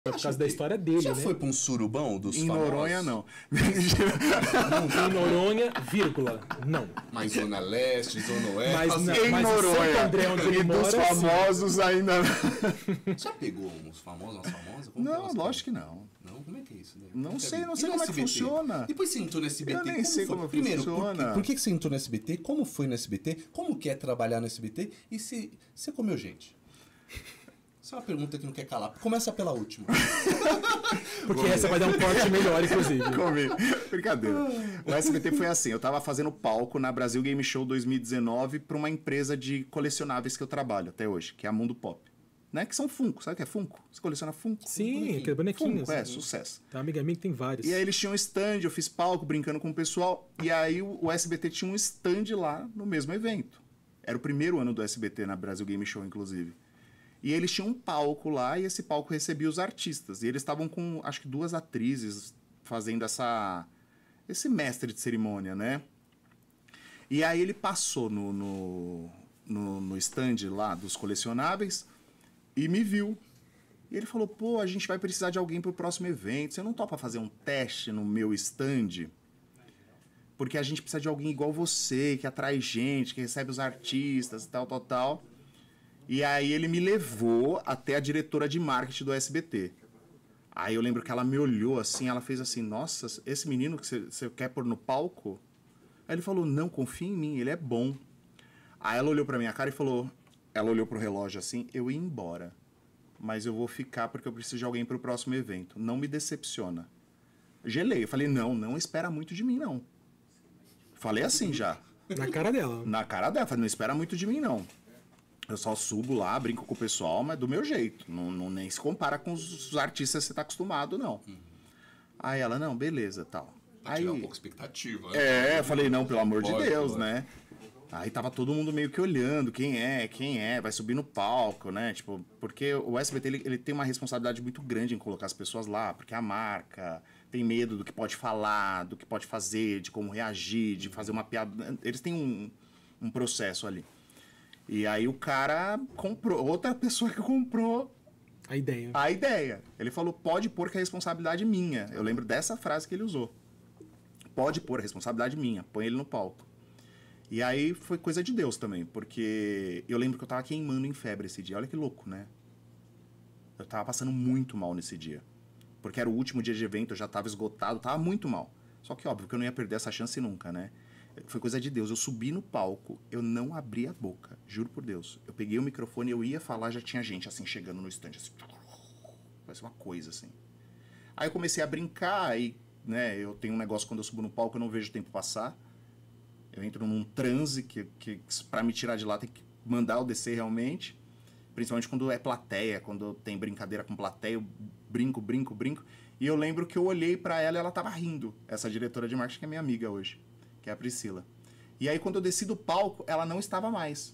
por causa da história dele, Já né? foi pra um surubão dos Em famosos? Noronha, não. Não, em Noronha, vírgula, não. Mas Zona Leste, Zona Oeste. Mas assim, não. Em Mas em Santo Noronha. André, onde ele E dos mora, famosos ainda Já pegou uns famosos, umas famosas? Como que é não. umas Lógico que não. Não? Como é que é isso? Né? Não sei E no como é que SBT? funciona. Depois você entrou no SBT. Eu nem sei foi? como Primeiro, funciona. por que você entrou no SBT? Como foi no SBT? Como que é trabalhar no SBT? E se você comeu gente? Essa é uma pergunta que não quer calar. Começa pela última. Porque essa vai dar um corte melhor, inclusive. Comi. Brincadeira. O SBT foi assim, eu tava fazendo palco na Brasil Game Show 2019 pra uma empresa de colecionáveis que eu trabalho até hoje, que é a Mundo Pop. Né? Que são Funko, sabe o que é Funko? Você coleciona Funko? Sim, aquele bonequinho. Funko, sucesso. Tem uma amiga minha que tem vários. E aí eles tinham um stand, eu fiz palco brincando com o pessoal, e aí o SBT tinha um stand lá no mesmo evento. Era o primeiro ano do SBT na Brasil Game Show, inclusive. E eles tinham um palco lá, e esse palco recebia os artistas. E eles estavam com, acho que 2 atrizes fazendo esse mestre de cerimônia, né? E aí ele passou no stand lá dos colecionáveis e me viu. E ele falou, pô, a gente vai precisar de alguém pro próximo evento. Você não topa fazer um teste no meu stand? Porque a gente precisa de alguém igual você, que atrai gente, que recebe os artistas e tal, tal, tal. E aí ele me levou até a diretora de marketing do SBT. Aí eu lembro que ela me olhou assim, ela fez assim, nossa, esse menino que você quer pôr no palco? Aí ele falou, não, confia em mim, ele é bom. Aí ela olhou pra minha cara e falou, ela olhou pro relógio assim, eu ia embora. Mas eu vou ficar porque eu preciso de alguém pro próximo evento. Não me decepciona. Gelei, eu falei, não espera muito de mim, não. Falei assim já. Na cara dela. Na cara dela, falei, não espera muito de mim, não. Eu só subo lá, brinco com o pessoal, mas do meu jeito. Não nem se compara com os artistas que você tá acostumado, não. Aí ela, não, beleza, tal. Pra Aí, tirar um pouco de expectativa. Né? eu falei, não, pelo amor de Lógico, Deus, lógico. né? Aí tava todo mundo meio que olhando, quem é, vai subir no palco, né? Tipo, porque o SBT, ele tem uma responsabilidade muito grande em colocar as pessoas lá, porque a marca tem medo do que pode falar, do que pode fazer, de como reagir, de fazer uma piada. Eles têm um processo ali. E aí o cara comprou, outra pessoa que comprou A ideia. a ideia. Ele falou, pode pôr que a responsabilidade é minha. Eu lembro dessa frase que ele usou. Pode pôr, a responsabilidade minha, põe ele no palco. E aí foi coisa de Deus também, porque eu lembro que eu tava queimando em febre esse dia. Olha que louco, né? Eu tava passando muito mal nesse dia. Porque era o último dia de evento, eu já tava esgotado, tava muito mal. Só que óbvio que eu não ia perder essa chance nunca, né? Foi coisa de Deus. Eu subi no palco, eu não abri a boca, juro por Deus. Eu peguei o microfone, eu ia falar, já tinha gente assim chegando no stand, assim, parece uma coisa assim. Aí eu comecei a brincar, e, né, eu tenho um negócio quando eu subo no palco, eu não vejo o tempo passar. Eu entro num transe que pra me tirar de lá tem que mandar eu descer realmente. Principalmente quando é plateia, quando tem brincadeira com plateia, eu brinco. E eu lembro que eu olhei pra ela e ela tava rindo. Essa diretora de marketing que é minha amiga hoje, que é a Priscila. E aí quando eu desci do palco, ela não estava mais.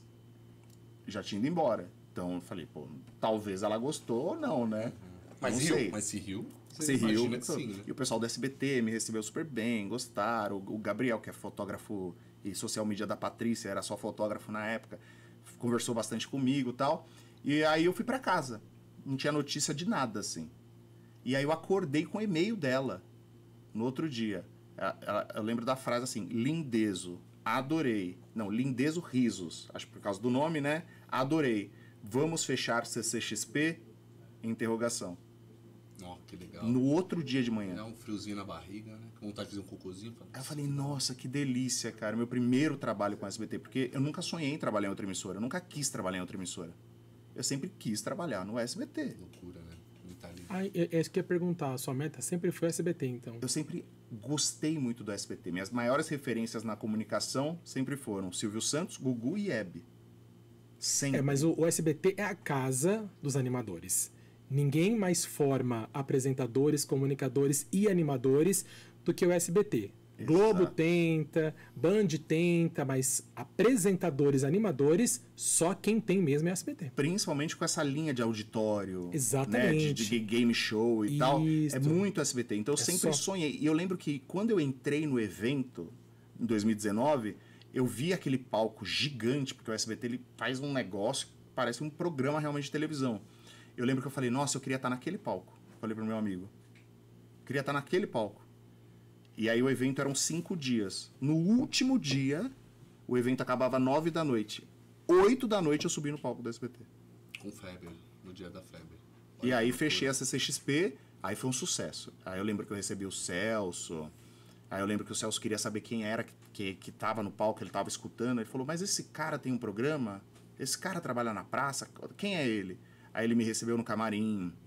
Já tinha ido embora. Então eu falei, pô, talvez ela gostou ou não, né? Mas não riu, sei. mas se riu. Se riu. Imagina que sim, né? E o pessoal do SBT me recebeu super bem, gostaram. O Gabriel, que é fotógrafo e social media da Patrícia, era só fotógrafo na época, conversou bastante comigo e tal. E aí eu fui pra casa. Não tinha notícia de nada, assim. E aí eu acordei com o e-mail dela no outro dia. Eu lembro da frase assim, lindezo, adorei. Não, lindezo risos. Acho que por causa do nome, né? Adorei. Vamos fechar CCXP? Interrogação. Ó, que legal. No outro dia de manhã. Dá um friozinho na barriga, né? Com vontade de fazer um cocôzinho. Aí eu falei, nossa, que delícia, cara. Meu primeiro trabalho com a SBT. Porque eu nunca sonhei em trabalhar em outra emissora. Eu nunca quis trabalhar em outra emissora. Eu sempre quis trabalhar no SBT. Loucura, né? Mentalidade. Ah, é isso que eu ia perguntar. A sua meta sempre foi SBT, então? Eu sempre gostei muito do SBT. Minhas maiores referências na comunicação sempre foram Silvio Santos, Gugu e Hebe. Sempre. Mas o SBT é a casa dos animadores. Ninguém mais forma apresentadores, comunicadores e animadores do que o SBT. Exato. Globo tenta, Band tenta, mas apresentadores, animadores, só quem tem mesmo é SBT. Principalmente com essa linha de auditório. Exatamente. Né, de game show e tal. Isso. É muito SBT. Então eu sempre só. sonhei. E eu lembro que quando eu entrei no evento, em 2019, eu vi aquele palco gigante, porque o SBT ele faz um negócio que parece um programa realmente de televisão. Eu lembro que eu falei, nossa, eu queria estar naquele palco. Falei pro meu amigo. Queria estar naquele palco. E aí o evento eram 5 dias. No último dia, o evento acabava 9 da noite. 8 da noite eu subi no palco do SBT. Com febre, no dia da febre. E aí fechei a CCXP, aí foi um sucesso. Aí eu lembro que eu recebi o Celso, aí eu lembro que o Celso queria saber quem era que tava no palco, ele tava escutando. Ele falou, mas esse cara tem um programa? Esse cara trabalha na praça? Quem é ele? Aí ele me recebeu no camarim,